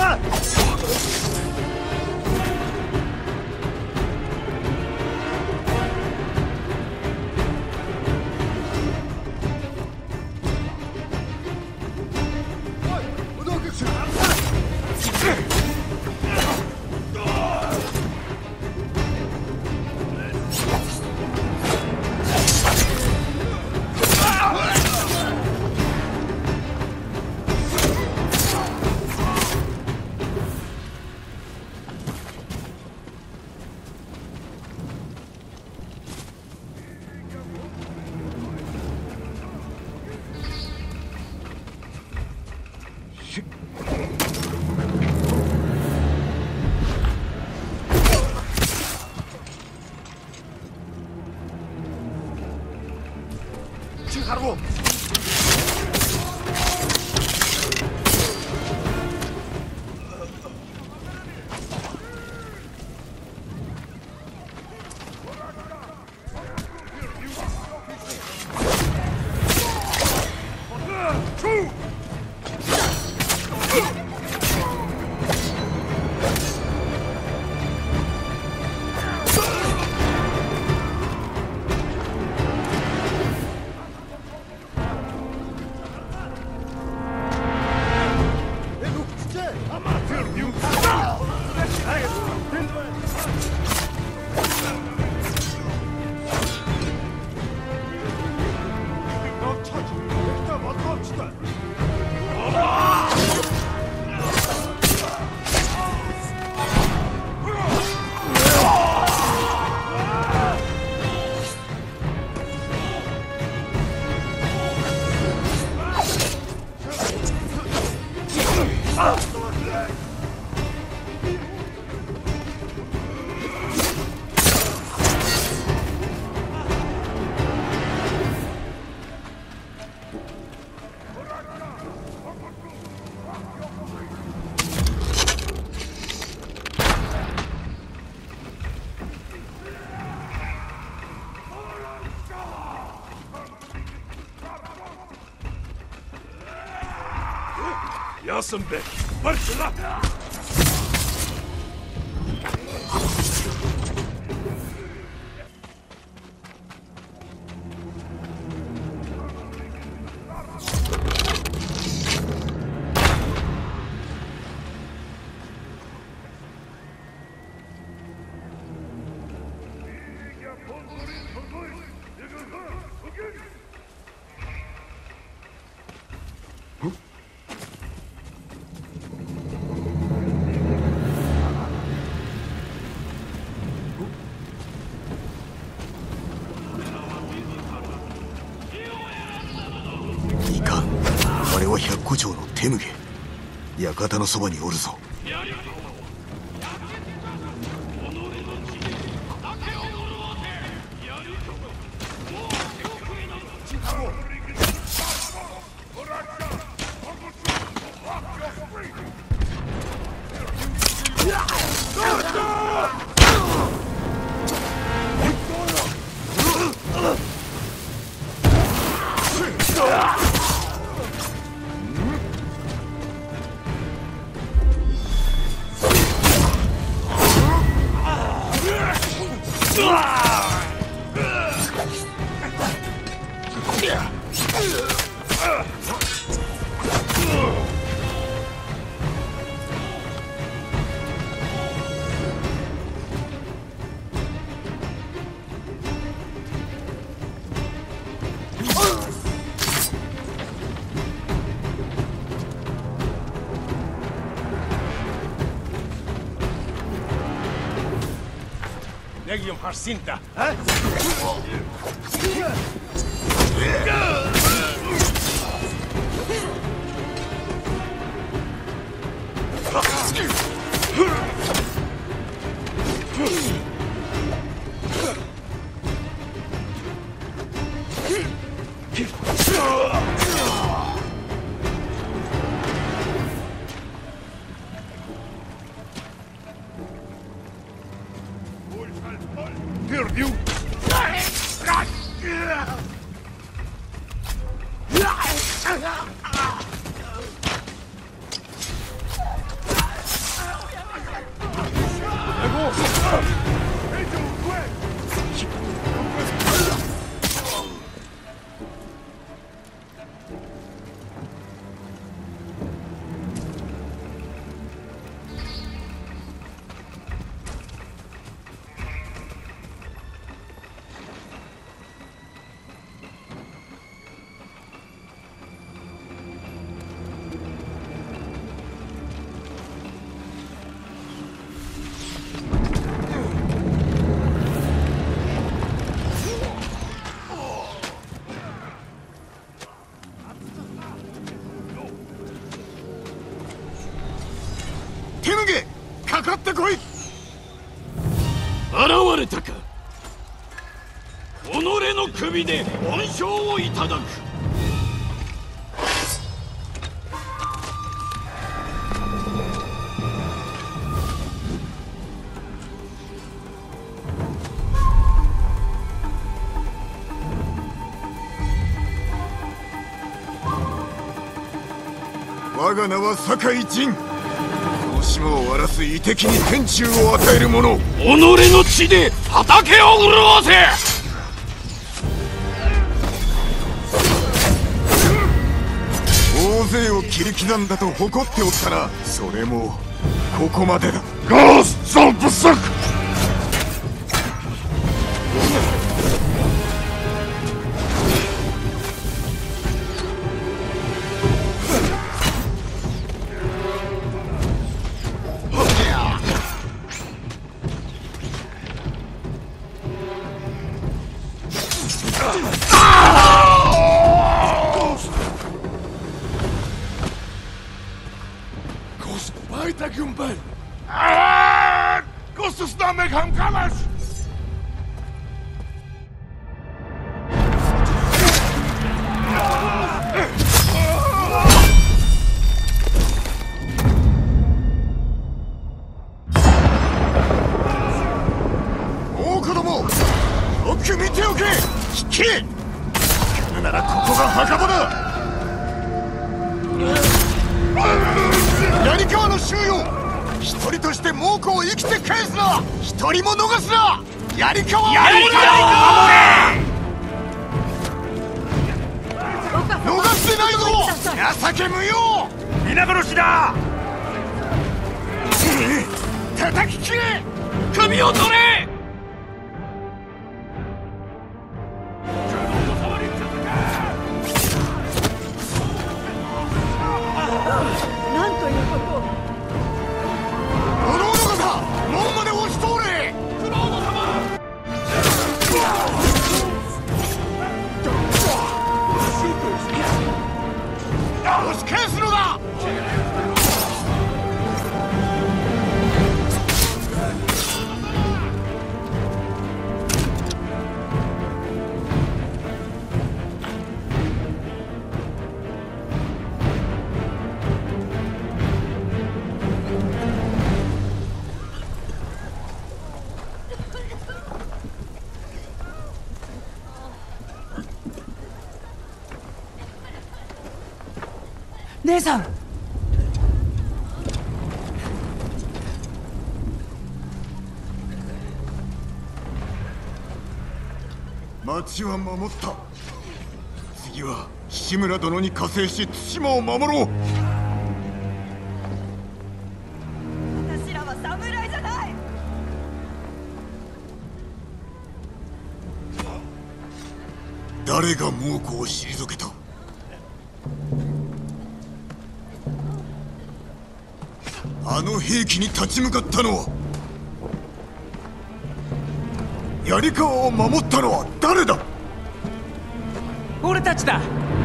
快！青海路。 Яасан бэ? Барчлаа. 百虎町の手向け館のそばにおるぞ。 نجم حرسينتا ها؟ Perdeu! かかってこい。 現れたか。己の首で恩賞をいただく。 我が名は酒井仁。この島を荒らす遺敵に天誅を与える者。 己の血で畑を潤せ。 大勢を切り刻んだと誇っておったな。それもここまでだ。 Ghost Zolpusuk! Ghost weiter Gumbel! Ghost Namek Hamkalas! 大子供、よく見ておけ。引け。来るならここが墓場だ。槍川の衆よ、一人として猛虎を生きて返すな。一人も逃すな。槍川を守れ。逃してないぞ。情け無用。 皆殺しだ。 叩き切れ。 首を取れ。 なんということを。 おのおの方、門まで押し通れ。 九郎の様。 押し返すのだ。 姉さん。 町は守った。次は志村殿に加勢し対馬を守ろう。 私らは侍じゃない。 誰が猛虎を退けた。あの兵器に立ち向かったのは、槍川を守ったのは誰だ。 俺たちだ。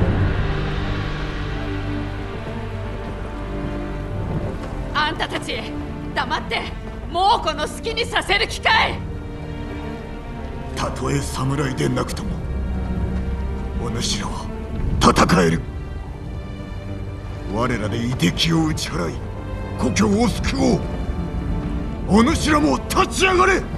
あんたたち黙って猛虎の好きにさせる気かい。 たとえ侍でなくともお主らは戦える。我らで遺敵を打ち払い故郷を救おう。お主らも立ち上がれ。